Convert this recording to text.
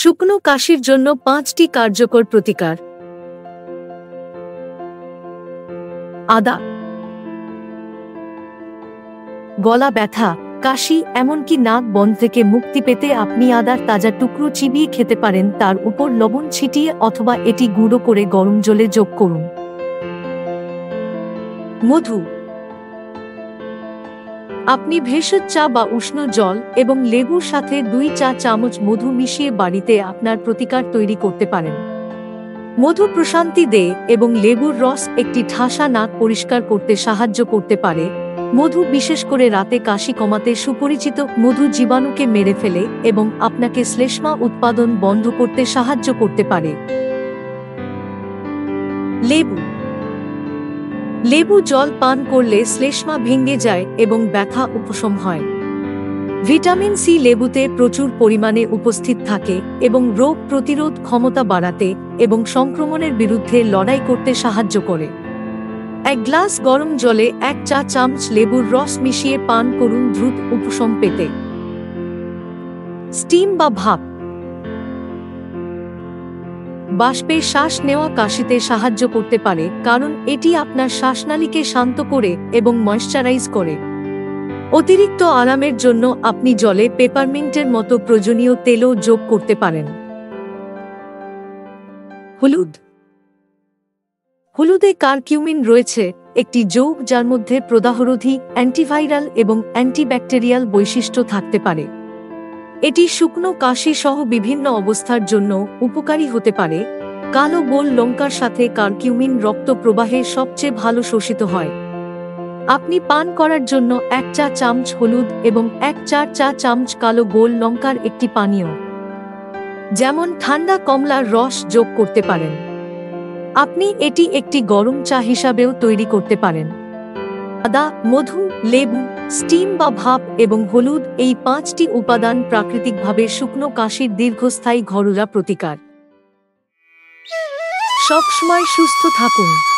শুকনো কাশির জন্য 5টি কার্যকর প্রতিকার। আদা। গলা ব্যথা, কাশি, এমনকি নাক বন্ধ থেকে মুক্তি পেতে আপনি আদার তাজা টুকরো চিবিয়ে খেতে পারেন, তার উপর লবণ ছিটিয়ে অথবা এটি গুঁড়ো করে গরম জলে যোগ করুন। মধু। আপনি ভেষজ চা বা উষ্ণ জল এবং লেবুর সাথে 2 চা চামচ মধু মিশিয়ে বাড়িতে আপনার প্রতিকার তৈরি করতে পারেন। মধু প্রশান্তি দেয় এবং লেবুর রস একটি ঠাসা নাক পরিষ্কার করতে সাহায্য করতে পারে। মধু বিশেষ করে রাতে কাশি কমাতে সুপরিচিত। মধু জীবাণুকে মেরে ফেলে এবং আপনাকে শ্লেষ্মা উৎপাদন বন্ধ করতে সাহায্য করতে পারে। লেবু। লেবু জল পান করলে শ্লেষ্মা ভেঙে যায় এবং ব্যথা উপশম হয়। ভিটামিন সি লেবুতে প্রচুর পরিমাণে উপস্থিত থাকে এবং রোগ প্রতিরোধ ক্ষমতা বাড়াতে এবং সংক্রমণের বিরুদ্ধে লড়াই করতে সাহায্য করে। 1 গ্লাস গরম জলে 1 চা চামচ লেবুর রস মিশিয়ে পান করুন দ্রুত উপশম পেতে। স্টিম বা ভাপ। বাষ্পে শ্বাস নেওয়া কাশিতে সাহায্য করতে পারে, কারণ এটি আপনার শ্বাসনালীকে শান্ত করে এবং ময়েশ্চারাইজ করে। অতিরিক্ত আরামের জন্য আপনি জলে পেপারমিন্টের মতো প্রয়োজনীয় তেলও যোগ করতে পারেন। হলুদ। হলুদে কারকিউমিন রয়েছে, একটি যৌগ যার মধ্যে প্রদাহরোধী, অ্যান্টিভাইরাল এবং অ্যান্টিব্যাকটেরিয়াল বৈশিষ্ট্য থাকতে পারে। এটি শুকনো কাশি সহ বিভিন্ন অবস্থার জন্য উপকারী হতে পারে। কালো গোল লঙ্কার সাথে কারকিউমিন রক্ত প্রবাহে সবচেয়ে ভালো শোষিত হয়। আপনি পান করার জন্য 1 চা চামচ হলুদ এবং 1/4 চা চামচ কালো গোল লঙ্কার একটি পানীয়, যেমন ঠান্ডা কমলার রস যোগ করতে পারেন। আপনি এটি একটি গরম চা হিসাবেও তৈরি করতে পারেন। আদা, মধু, লেবু, স্টিম বা ভাপ এবং হলুদ, এই 5টি উপাদান প্রাকৃতিকভাবে শুকনো কাশির দীর্ঘস্থায়ী ঘরোয়া প্রতিকার। সবসময় সুস্থ থাকুন।